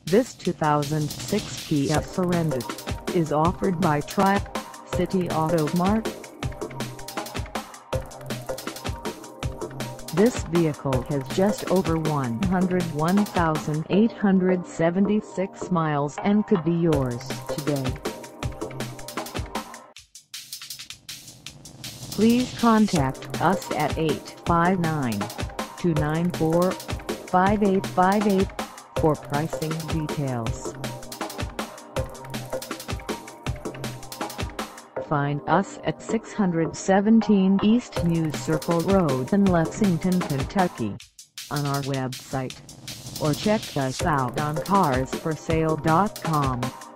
This 2006 Kia Sorento is offered by Tri-City Auto Mart. This vehicle has just over 101,876 miles and could be yours today. Please contact us at 859-294-5858 for pricing details. Find us at 617 East News Circle Road in Lexington, Kentucky, on our website, or check us out on carsforsale.com.